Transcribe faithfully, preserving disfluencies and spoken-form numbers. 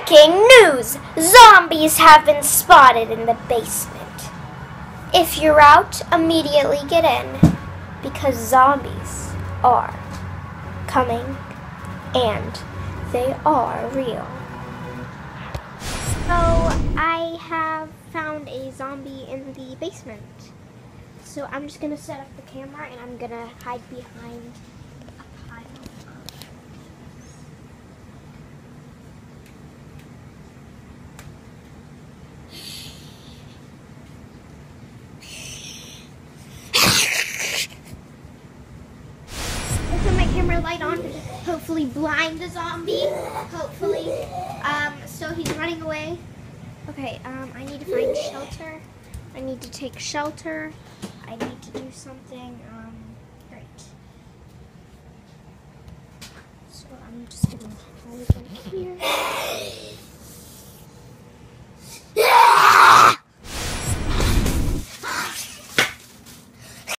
Breaking news! Zombies have been spotted in the basement. If you're out, immediately get in, because zombies are coming, and they are real. So, I have found a zombie in the basement. So I'm just going to set up the camera and I'm going to hide behind a pile. Camera light on, hopefully blind the zombie, hopefully. Um, so he's running away. Okay, um, I need to find shelter. I need to take shelter. I need to do something, um, great. So I'm just gonna hide in here.